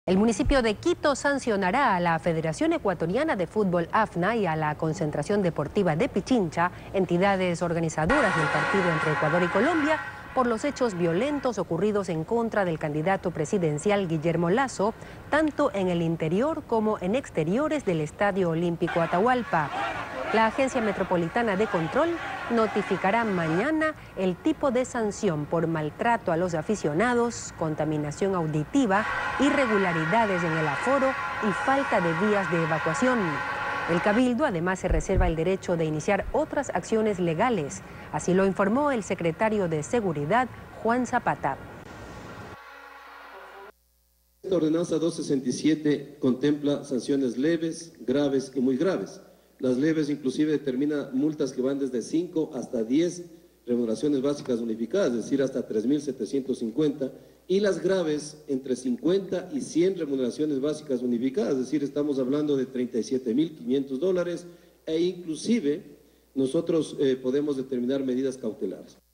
El municipio de Quito sancionará a la Federación Ecuatoriana de Fútbol AFNA y a la Concentración Deportiva de Pichincha, entidades organizadoras del partido entre Ecuador y Colombia, por los hechos violentos ocurridos en contra del candidato presidencial Guillermo Lasso, tanto en el interior como en exteriores del Estadio Olímpico Atahualpa. La Agencia Metropolitana de Control notificará mañana el tipo de sanción por maltrato a los aficionados, contaminación auditiva, irregularidades en el aforo y falta de vías de evacuación. El Cabildo además se reserva el derecho de iniciar otras acciones legales, así lo informó el secretario de Seguridad, Juan Zapata. Esta ordenanza 267 contempla sanciones leves, graves y muy graves. Las leves inclusive determina multas que van desde 5 hasta 10 remuneraciones básicas unificadas, es decir, hasta 3.750, y las graves entre 50 y 100 remuneraciones básicas unificadas, es decir, estamos hablando de $37.500 e inclusive nosotros podemos determinar medidas cautelares.